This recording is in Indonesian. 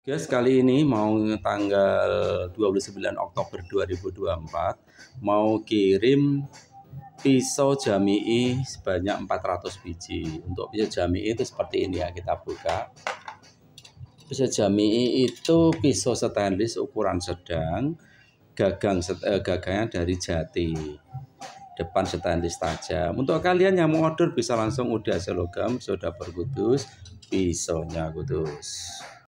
Guys, kali ini mau tanggal 29 Oktober 2024 mau kirim pisau Jami'i sebanyak 400 biji. Untuk pisau Jami'i itu seperti ini ya, kita buka. Pisau Jami'i itu pisau stainless ukuran sedang, gagangnya dari jati. Depan stainless tajam. Untuk kalian yang mau order bisa langsung udah selogam, sudah berkudus, pisaunya kudus.